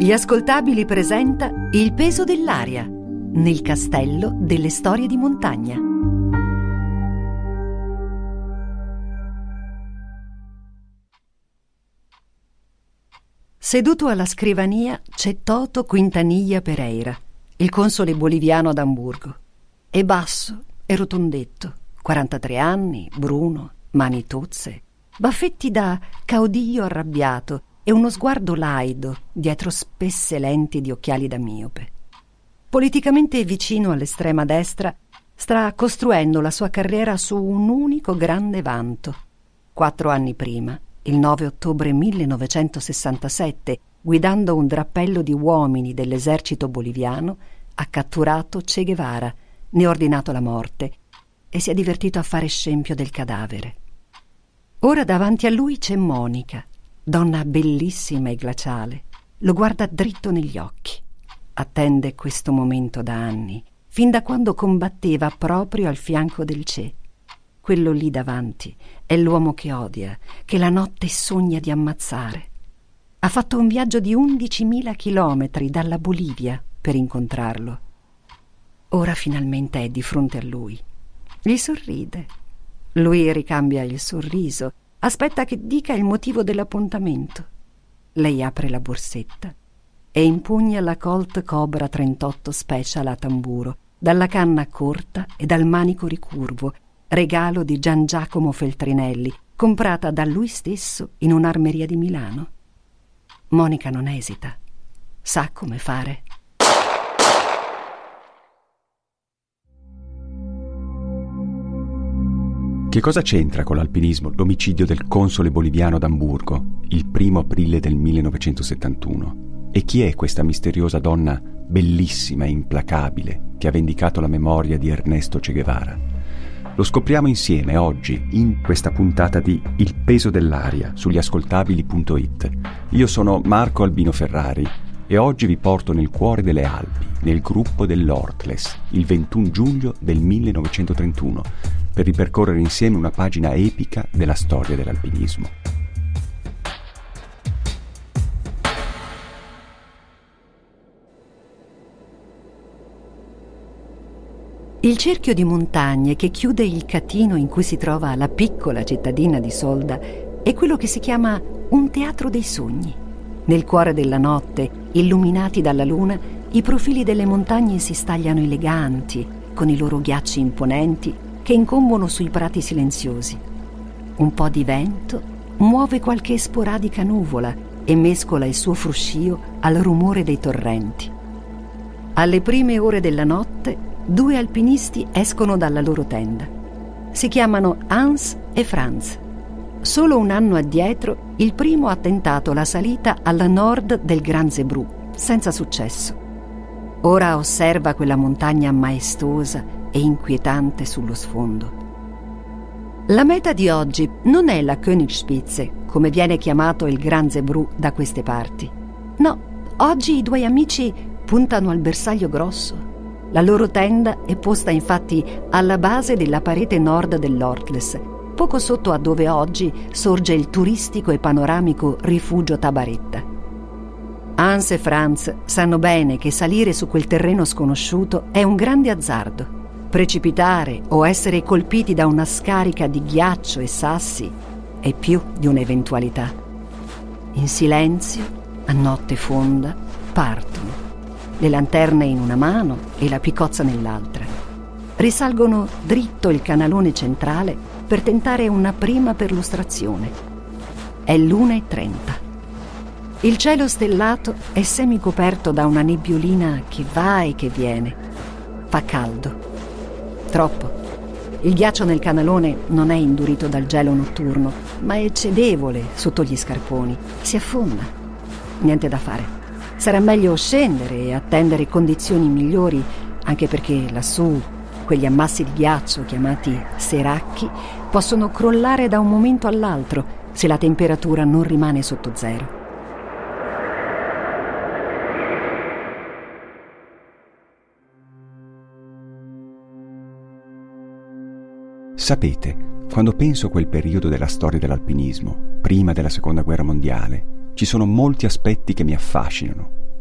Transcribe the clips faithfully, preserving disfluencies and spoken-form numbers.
Gli Ascoltabili presenta Il peso dell'aria, nel castello delle storie di montagna. Seduto alla scrivania c'è Toto Quintanilla Pereira, il console boliviano ad Amburgo. È basso e rotondetto, quarantatré anni, bruno, mani tozze, baffetti da caudillo arrabbiato e uno sguardo laido dietro spesse lenti di occhiali da miope. Politicamente vicino all'estrema destra, sta costruendo la sua carriera su un unico grande vanto. Quattro anni prima, il nove ottobre millenovecentosessantasette, guidando un drappello di uomini dell'esercito boliviano, ha catturato Che Guevara, ne ha ordinato la morte e si è divertito a fare scempio del cadavere. Ora davanti a lui c'è Monica, donna bellissima e glaciale. Lo guarda dritto negli occhi. Attende questo momento da anni, fin da quando combatteva proprio al fianco del Che. Quello lì davanti è l'uomo che odia, che la notte sogna di ammazzare. Ha fatto un viaggio di undicimila chilometri dalla Bolivia per incontrarlo. Ora finalmente è di fronte a lui. Gli sorride. Lui ricambia il sorriso. Aspetta che dica il motivo dell'appuntamento. Lei apre la borsetta e impugna la Colt Cobra trentotto Special a tamburo, dalla canna corta e dal manico ricurvo, regalo di Gian Giacomo Feltrinelli, comprata da lui stesso in un'armeria di Milano. Monica non esita. Sa come fare. Che cosa c'entra con l'alpinismo l'omicidio del console boliviano ad Amburgo il primo aprile del millenovecentosettantuno? E chi è questa misteriosa donna bellissima e implacabile che ha vendicato la memoria di Ernesto Che Guevara? Lo scopriamo insieme oggi in questa puntata di Il peso dell'aria sugli ascoltabili punto it. Io sono Marco Albino Ferrari e oggi vi porto nel cuore delle Alpi, nel gruppo dell'Ortles, il ventuno giugno del millenovecentotrentuno, per ripercorrere insieme una pagina epica della storia dell'alpinismo. Il cerchio di montagne che chiude il catino in cui si trova la piccola cittadina di Solda è quello che si chiama un teatro dei sogni. Nel cuore della notte, illuminati dalla luna, i profili delle montagne si stagliano eleganti, con i loro ghiacci imponenti che incombono sui prati silenziosi. Un po' di vento muove qualche sporadica nuvola e mescola il suo fruscio al rumore dei torrenti. Alle prime ore della notte, due alpinisti escono dalla loro tenda. Si chiamano Hans e Franz. Solo un anno addietro, il primo ha tentato la salita alla nord del Gran Zebrù, senza successo. Ora osserva quella montagna maestosa e inquietante sullo sfondo. La meta di oggi non è la Königspitze, come viene chiamato il Gran Zebrù da queste parti. No, oggi i due amici puntano al bersaglio grosso. La loro tenda è posta infatti alla base della parete nord dell'Ortles, poco sotto a dove oggi sorge il turistico e panoramico rifugio Tabaretta. Hans e Franz sanno bene che salire su quel terreno sconosciuto è un grande azzardo. Precipitare o essere colpiti da una scarica di ghiaccio e sassi è più di un'eventualità. In silenzio, a notte fonda, partono, le lanterne in una mano e la picozza nell'altra. Risalgono dritto il canalone centrale per tentare una prima perlustrazione. È l'una e trenta. Il cielo stellato è semicoperto da una nebbiolina che va e che viene. Fa caldo. Troppo. Il ghiaccio nel canalone non è indurito dal gelo notturno, ma è cedevole sotto gli scarponi. Si affonda. Niente da fare. Sarà meglio scendere e attendere condizioni migliori, anche perché lassù quegli ammassi di ghiaccio chiamati seracchi possono crollare da un momento all'altro se la temperatura non rimane sotto zero. Sapete, quando penso a quel periodo della storia dell'alpinismo, prima della Seconda Guerra Mondiale, ci sono molti aspetti che mi affascinano.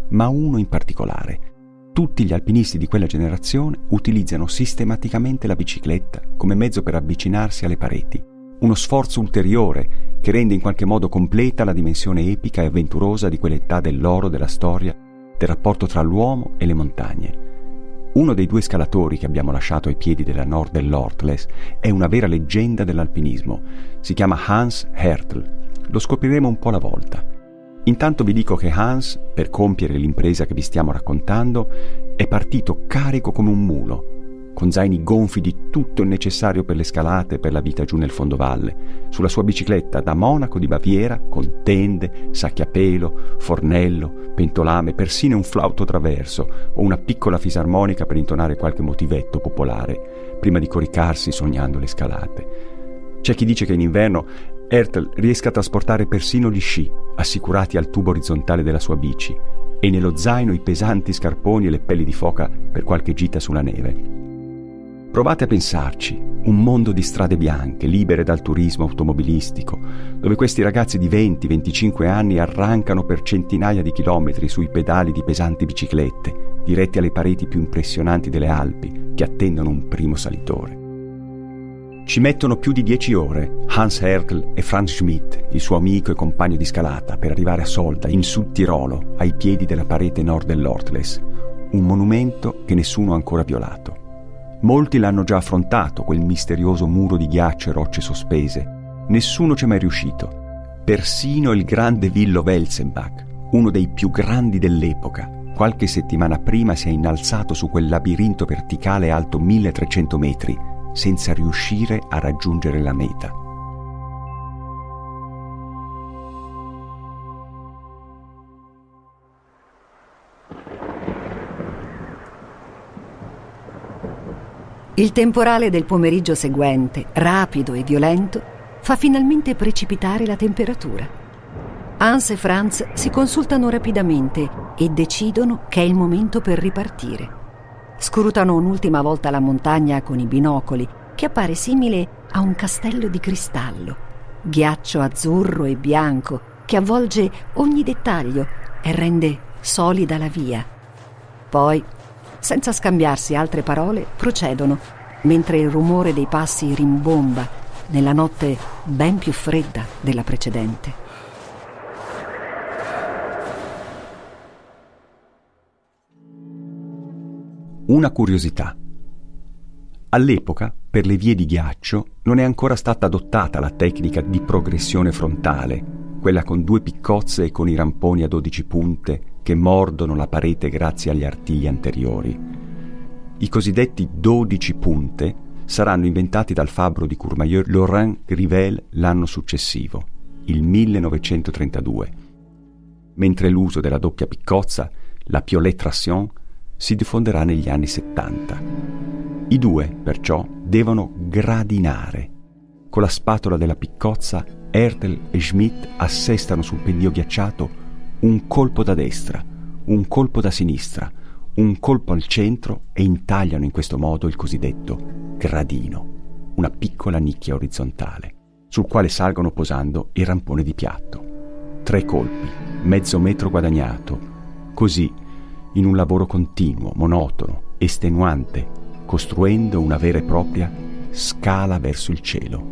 ma uno in particolare. Tutti gli alpinisti di quella generazione utilizzano sistematicamente la bicicletta come mezzo per avvicinarsi alle pareti, uno sforzo ulteriore che rende in qualche modo completa la dimensione epica e avventurosa di quell'età dell'oro della storia, del rapporto tra l'uomo e le montagne. Uno dei due scalatori che abbiamo lasciato ai piedi della Nord dell'Ortles è una vera leggenda dell'alpinismo. Si chiama Hans Hertel. Lo scopriremo un po' alla volta. Intanto vi dico che Hans, per compiere l'impresa che vi stiamo raccontando, è partito carico come un mulo, con zaini gonfi di tutto il necessario per le scalate e per la vita giù nel fondovalle, sulla sua bicicletta da monaco di Baviera, con tende, sacchi a pelo, fornello, pentolame, persino un flauto traverso o una piccola fisarmonica per intonare qualche motivetto popolare, prima di coricarsi sognando le scalate. C'è chi dice che in inverno Hertel riesca a trasportare persino gli sci, assicurati al tubo orizzontale della sua bici, e nello zaino i pesanti scarponi e le pelli di foca per qualche gita sulla neve. Provate a pensarci, un mondo di strade bianche, libere dal turismo automobilistico, dove questi ragazzi di venti venticinque anni arrancano per centinaia di chilometri sui pedali di pesanti biciclette, diretti alle pareti più impressionanti delle Alpi, che attendono un primo salitore. Ci mettono più di dieci ore, Hans Hertel e Franz Schmidt, il suo amico e compagno di scalata, per arrivare a Solda, in Sud Tirolo, ai piedi della parete nord dell'Ortles, un monumento che nessuno ha ancora violato. Molti l'hanno già affrontato, quel misterioso muro di ghiaccio e rocce sospese. Nessuno ci è mai riuscito. Persino il grande Willo Welzenbach, uno dei più grandi dell'epoca, qualche settimana prima si è innalzato su quel labirinto verticale alto milletrecento metri, senza riuscire a raggiungere la meta. Il temporale del pomeriggio seguente, rapido e violento, fa finalmente precipitare la temperatura. Hans e Franz si consultano rapidamente e decidono che è il momento per ripartire. Scrutano un'ultima volta la montagna con i binocoli, che appare simile a un castello di cristallo, ghiaccio azzurro e bianco che avvolge ogni dettaglio e rende solida la via. Poi, senza scambiarsi altre parole, procedono, mentre il rumore dei passi rimbomba nella notte ben più fredda della precedente. Una curiosità. All'epoca, per le vie di ghiaccio, non è ancora stata adottata la tecnica di progressione frontale, quella con due piccozze e con i ramponi a dodici punte che mordono la parete grazie agli artigli anteriori. I cosiddetti dodici punte saranno inventati dal fabbro di Courmayeur Laurent Grivel l'anno successivo, il millenovecentotrentadue, mentre l'uso della doppia piccozza, la piolet traction, si diffonderà negli anni settanta. I due, perciò, devono gradinare. Con la spatola della piccozza, Hertel e Schmidt assestano sul pendio ghiacciato un colpo da destra, un colpo da sinistra, un colpo al centro e intagliano in questo modo il cosiddetto gradino, una piccola nicchia orizzontale, sul quale salgono posando il rampone di piatto. Tre colpi, mezzo metro guadagnato, così, in un lavoro continuo, monotono, estenuante, costruendo una vera e propria scala verso il cielo.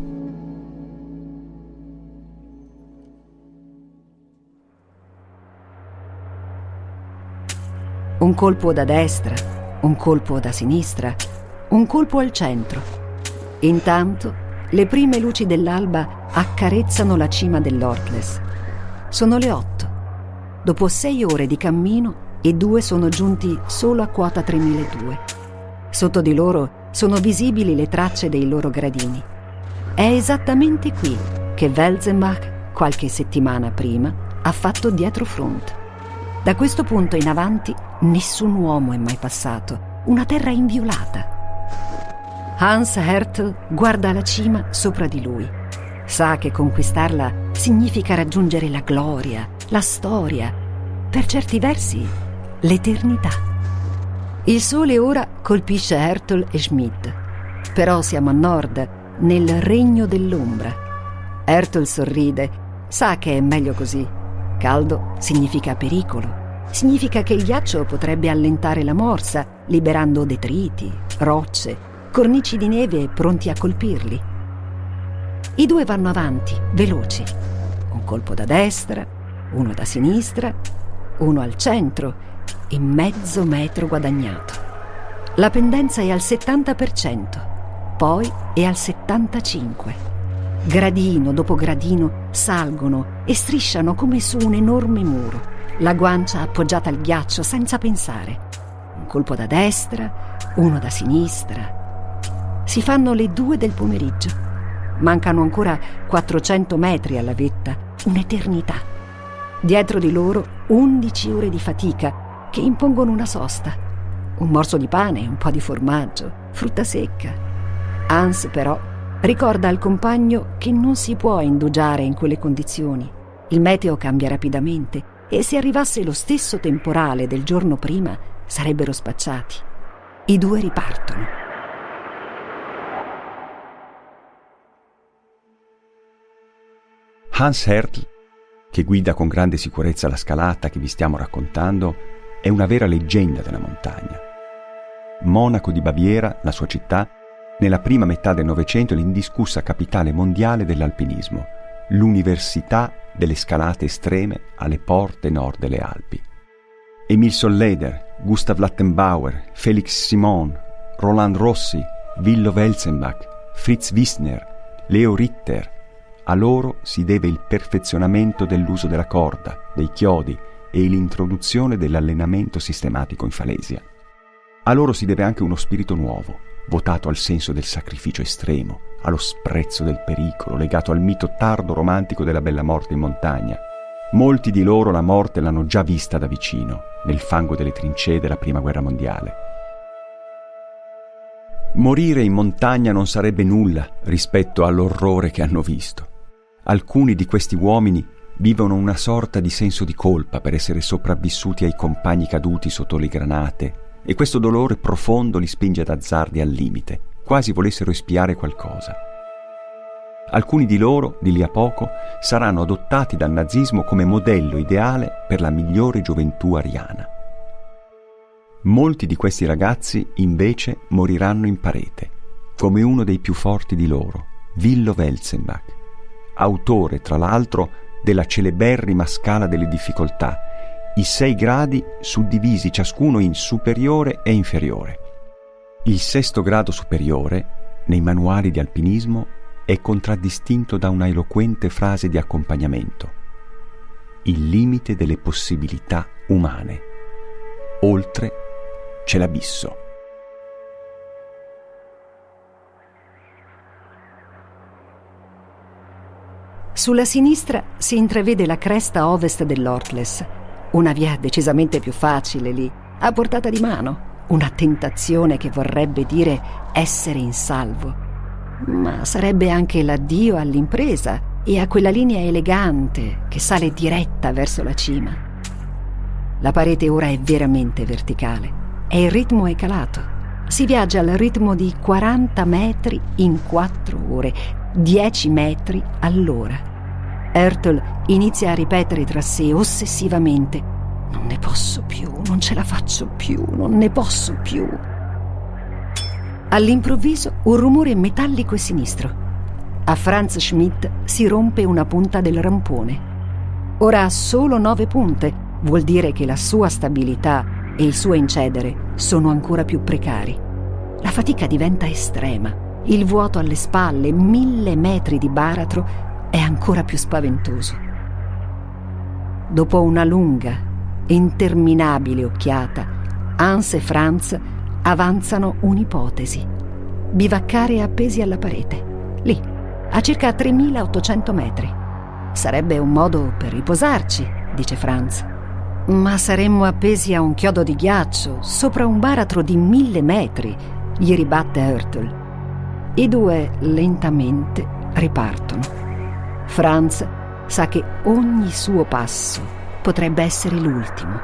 Un colpo da destra, un colpo da sinistra, un colpo al centro. Intanto, le prime luci dell'alba accarezzano la cima dell'Ortles. Sono le otto. Dopo sei ore di cammino, i due sono giunti solo a quota tremiladue. Sotto di loro sono visibili le tracce dei loro gradini. È esattamente qui che Welzenbach, qualche settimana prima, ha fatto dietrofront. Da questo punto in avanti nessun uomo è mai passato, una terra inviolata. Hans Hertel guarda la cima sopra di lui. Sa che conquistarla significa raggiungere la gloria, la storia, per certi versi l'eternità. Il sole ora colpisce Hertel e Schmidt, però siamo a nord, nel regno dell'ombra. Hertel sorride, sa che è meglio così. Caldo significa pericolo. significa che il ghiaccio potrebbe allentare la morsa, liberando detriti, rocce, cornici di neve pronti a colpirli. I due vanno avanti, veloci. Un colpo da destra, uno da sinistra, uno al centro e mezzo metro guadagnato. La pendenza è al settanta per cento, poi è al settantacinque per cento. Gradino dopo gradino salgono e strisciano come su un enorme muro, la guancia appoggiata al ghiaccio senza pensare. Un colpo da destra, uno da sinistra. Si fanno le due del pomeriggio. Mancano ancora quattrocento metri alla vetta, un'eternità. Dietro di loro undici ore di fatica che impongono una sosta. Un morso di pane, un po' di formaggio, frutta secca. Hans però ricorda al compagno che non si può indugiare in quelle condizioni. Il meteo cambia rapidamente e se arrivasse lo stesso temporale del giorno prima sarebbero spacciati. I due ripartono. Hans Hertl, che guida con grande sicurezza la scalata che vi stiamo raccontando, è una vera leggenda della montagna. Monaco di Baviera, la sua città, nella prima metà del Novecento è l'indiscussa capitale mondiale dell'alpinismo, l'università delle scalate estreme alle porte nord delle Alpi. Emil Solleder, Gustav Lattenbauer, Felix Simon, Roland Rossi, Willo Welzenbach, Fritz Wissner, Leo Ritter. A loro si deve il perfezionamento dell'uso della corda, dei chiodi e l'introduzione dell'allenamento sistematico in falesia. A loro si deve anche uno spirito nuovo, votato al senso del sacrificio estremo, allo sprezzo del pericolo, legato al mito tardo romantico della bella morte in montagna. Molti di loro la morte l'hanno già vista da vicino, nel fango delle trincee della Prima Guerra Mondiale. Morire in montagna non sarebbe nulla rispetto all'orrore che hanno visto. Alcuni di questi uomini vivono una sorta di senso di colpa per essere sopravvissuti ai compagni caduti sotto le granate, e questo dolore profondo li spinge ad azzardi al limite, quasi volessero espiare qualcosa. Alcuni di loro, di lì a poco, saranno adottati dal nazismo come modello ideale per la migliore gioventù ariana. Molti di questi ragazzi, invece, moriranno in parete, come uno dei più forti di loro, Willo Welzenbach, autore, tra l'altro, della celeberrima scala delle difficoltà, i sei gradi suddivisi ciascuno in superiore e inferiore. Il sesto grado superiore, nei manuali di alpinismo, è contraddistinto da una eloquente frase di accompagnamento: il limite delle possibilità umane. Oltre c'è l'abisso. Sulla sinistra si intravede la cresta a ovest dell'Ortles, una via decisamente più facile lì, a portata di mano, una tentazione che vorrebbe dire essere in salvo. Ma sarebbe anche l'addio all'impresa e a quella linea elegante che sale diretta verso la cima. La parete ora è veramente verticale e il ritmo è calato. Si viaggia al ritmo di quaranta metri in quattro ore, dieci metri all'ora. Hertl inizia a ripetere tra sé ossessivamente: non ne posso più, non ce la faccio più, non ne posso più. All'improvviso un rumore metallico e sinistro. A Franz Schmidt si rompe una punta del rampone. Ora ha solo nove punte, vuol dire che la sua stabilità e il suo incedere sono ancora più precari. La fatica diventa estrema. Il vuoto alle spalle, mille metri di baratro, è ancora più spaventoso. Dopo una lunga, interminabile occhiata, Hans e Franz avanzano un'ipotesi: bivaccare appesi alla parete, lì, a circa tremilaottocento metri. Sarebbe un modo per riposarci, dice Franz. Ma saremmo appesi a un chiodo di ghiaccio, sopra un baratro di mille metri, gli ribatte Hertl. I due lentamente ripartono. Franz sa che ogni suo passo potrebbe essere l'ultimo.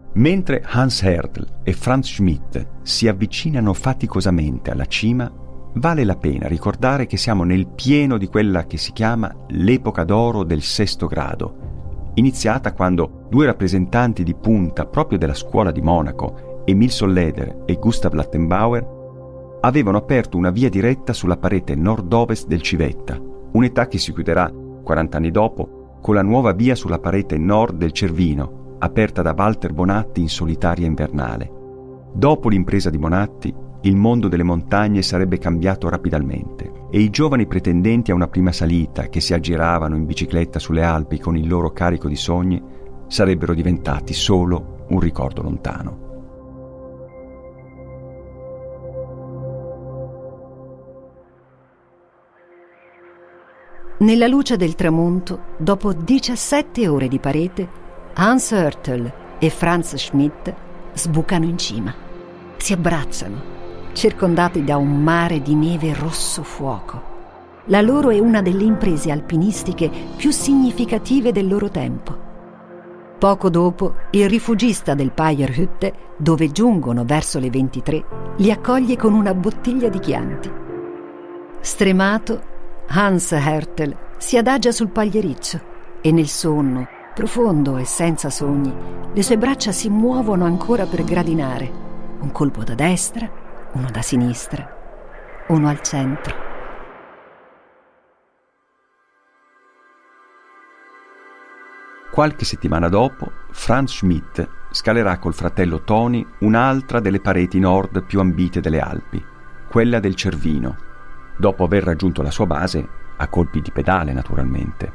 Mentre Hans Hertl e Franz Schmidt si avvicinano faticosamente alla cima, vale la pena ricordare che siamo nel pieno di quella che si chiama l'epoca d'oro del sesto grado, iniziata quando due rappresentanti di punta proprio della scuola di Monaco, Emil Solleder e Gustav Lattenbauer, avevano aperto una via diretta sulla parete nord-ovest del Civetta, un'età che si chiuderà quaranta anni dopo con la nuova via sulla parete nord del Cervino, aperta da Walter Bonatti in Solitaria invernale. Dopo l'impresa di Bonatti, il mondo delle montagne sarebbe cambiato rapidamente e i giovani pretendenti a una prima salita che si aggiravano in bicicletta sulle Alpi con il loro carico di sogni sarebbero diventati solo un ricordo lontano. Nella luce del tramonto, dopo diciassette ore di parete, Hans Hertel e Franz Schmidt sbucano in cima. Si abbracciano, circondati da un mare di neve rosso fuoco. La loro è una delle imprese alpinistiche più significative del loro tempo. Poco dopo, il rifugista del Pajerhütte, dove giungono verso le ventitré, li accoglie con una bottiglia di Chianti. Stremato, Hans Hertel si adagia sul pagliericcio e nel sonno, profondo e senza sogni, le sue braccia si muovono ancora per gradinare. Un colpo da destra, uno da sinistra, uno al centro. Qualche settimana dopo, Franz Schmidt scalerà col fratello Tony un'altra delle pareti nord più ambite delle Alpi, quella del Cervino, dopo aver raggiunto la sua base a colpi di pedale, naturalmente.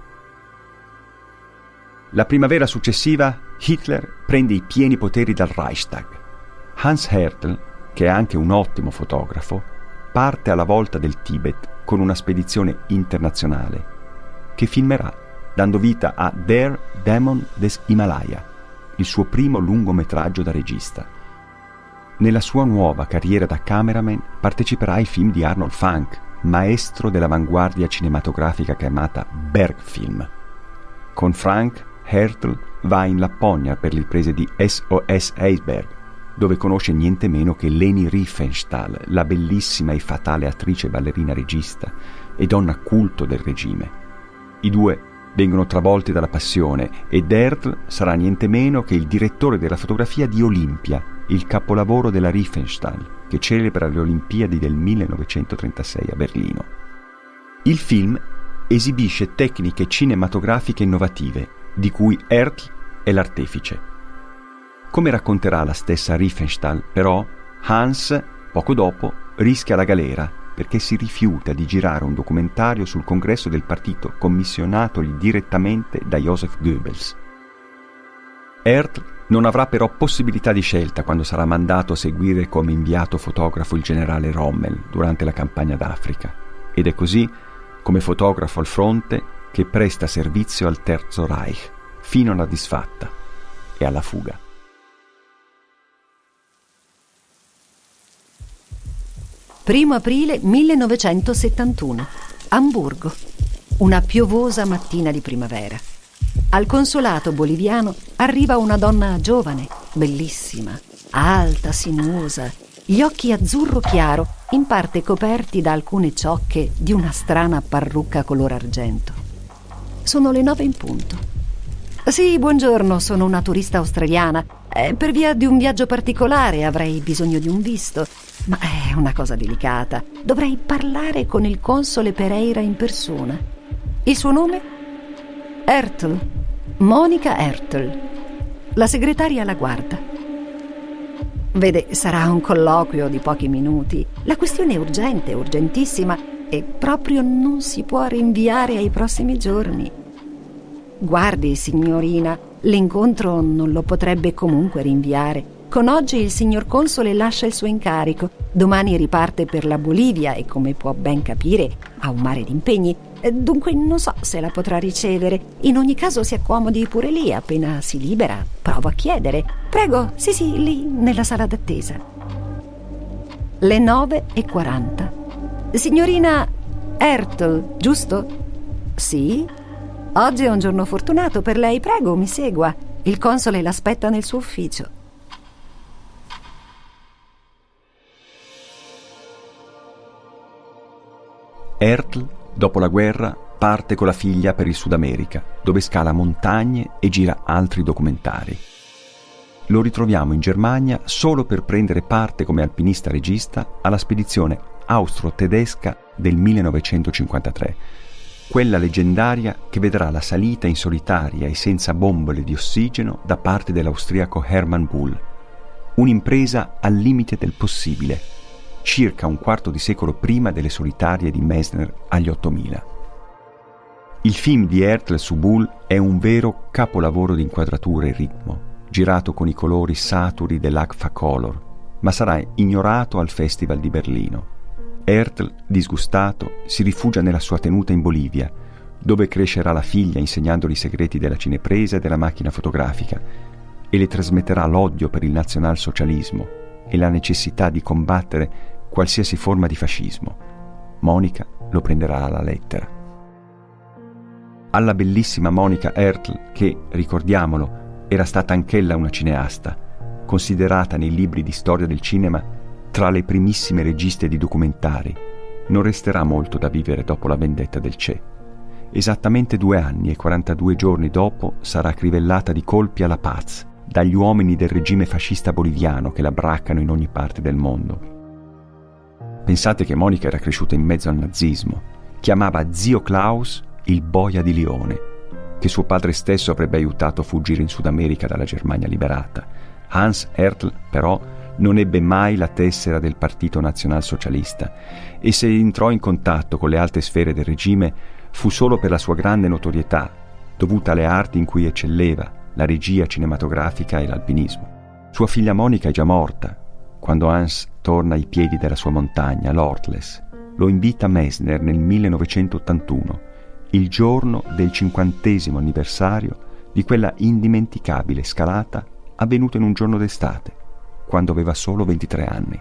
La primavera successiva, Hitler prende i pieni poteri dal Reichstag. Hans Hertel, che è anche un ottimo fotografo, parte alla volta del Tibet con una spedizione internazionale che filmerà dando vita a Der Dämon des Himalaya, il suo primo lungometraggio da regista. Nella sua nuova carriera da cameraman parteciperà ai film di Arnold Fanck, maestro dell'avanguardia cinematografica chiamata Bergfilm. Con Frank, Hertel va in Lapponia per le riprese di S O S Eisberg, dove conosce niente meno che Leni Riefenstahl, la bellissima e fatale attrice ballerina regista e donna culto del regime. I due vengono travolti dalla passione e Hertel sarà niente meno che il direttore della fotografia di Olimpia, il capolavoro della Riefenstahl, che celebra le Olimpiadi del millenovecentotrentasei a Berlino. Il film esibisce tecniche cinematografiche innovative, di cui Hertel è l'artefice. Come racconterà la stessa Riefenstahl, però, Hans, poco dopo, rischia la galera perché si rifiuta di girare un documentario sul congresso del partito commissionatogli direttamente da Joseph Goebbels. Hertel non avrà però possibilità di scelta quando sarà mandato a seguire come inviato fotografo il generale Rommel durante la campagna d'Africa, ed è così, come fotografo al fronte, che presta servizio al Terzo Reich, fino alla disfatta e alla fuga. Primo aprile millenovecentosettantuno, Amburgo. Una piovosa mattina di primavera. Al consolato boliviano arriva una donna giovane, bellissima, alta, sinuosa, gli occhi azzurro chiaro, in parte coperti da alcune ciocche di una strana parrucca color argento. Sono le nove in punto. Sì, buongiorno, sono una turista australiana. Eh, per via di un viaggio particolare avrei bisogno di un visto, ma è una cosa delicata. Dovrei parlare con il console Pereira in persona. Il suo nome? Hertel. Monica Hertel. La segretaria la guarda. Vede, sarà un colloquio di pochi minuti. La questione è urgente, urgentissima, e proprio non si può rinviare ai prossimi giorni. Guardi, signorina, l'incontro non lo potrebbe comunque rinviare. Con oggi il signor console lascia il suo incarico. Domani riparte per la Bolivia e, come può ben capire, ha un mare di impegni. Dunque non so se la potrà ricevere. In ogni caso si accomodi pure lì, appena si libera. Provo a chiedere. Prego, sì sì, lì, nella sala d'attesa. Le nove e quaranta. Signorina Hertel, giusto? Sì? Oggi è un giorno fortunato per lei, prego, mi segua. Il console l'aspetta nel suo ufficio. Ertl, dopo la guerra, parte con la figlia per il Sud America, dove scala montagne e gira altri documentari. Lo ritroviamo in Germania solo per prendere parte come alpinista regista alla spedizione austro-tedesca del millenovecentocinquantatré, quella leggendaria che vedrà la salita in solitaria e senza bombole di ossigeno da parte dell'austriaco Hermann Buhl. Un'impresa al limite del possibile, circa un quarto di secolo prima delle solitarie di Messner agli ottomila. Il film di Ertl su Buhl è un vero capolavoro di inquadratura e ritmo, girato con i colori saturi dell'Agfa Color, ma sarà ignorato al Festival di Berlino. Ertl, disgustato, si rifugia nella sua tenuta in Bolivia, dove crescerà la figlia insegnandogli i segreti della cinepresa e della macchina fotografica, e le trasmetterà l'odio per il nazionalsocialismo e la necessità di combattere qualsiasi forma di fascismo. Monica lo prenderà alla lettera. Alla bellissima Monica Ertl, che, ricordiamolo, era stata anch'ella una cineasta, considerata nei libri di storia del cinema tra le primissime registe di documentari, non resterà molto da vivere dopo la vendetta del Che. Esattamente due anni e quarantadue giorni dopo sarà crivellata di colpi alla Paz dagli uomini del regime fascista boliviano che la braccano in ogni parte del mondo. Pensate che Monica era cresciuta in mezzo al nazismo. Chiamava zio Klaus il boia di Lione, che suo padre stesso avrebbe aiutato a fuggire in Sud America dalla Germania liberata. Hans Ertl, però, non ebbe mai la tessera del Partito Nazionalsocialista e se entrò in contatto con le alte sfere del regime fu solo per la sua grande notorietà, dovuta alle arti in cui eccelleva, la regia cinematografica e l'alpinismo. Sua figlia Monica è già morta quando Hans torna ai piedi della sua montagna, l'Ortles. Lo invita Messner nel millenovecentottantuno, il giorno del cinquantesimo anniversario di quella indimenticabile scalata avvenuta in un giorno d'estate, quando aveva solo ventitré anni.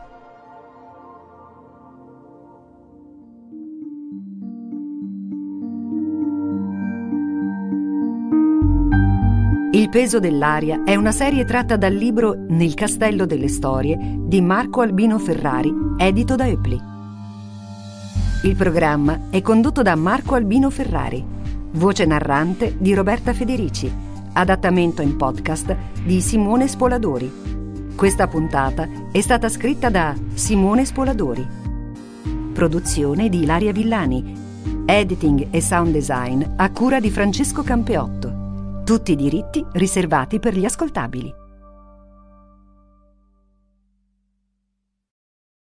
Il peso dell'aria è una serie tratta dal libro Nel castello delle storie di Marco Albino Ferrari, edito da Hoepli. Il programma è condotto da Marco Albino Ferrari, voce narrante di Roberta Federici, adattamento in podcast di Simone Spoladori. Questa puntata è stata scritta da Simone Spoladori. Produzione di Ilaria Villani. Editing e sound design a cura di Francesco Campeotto. Tutti i diritti riservati per gli ascoltabili.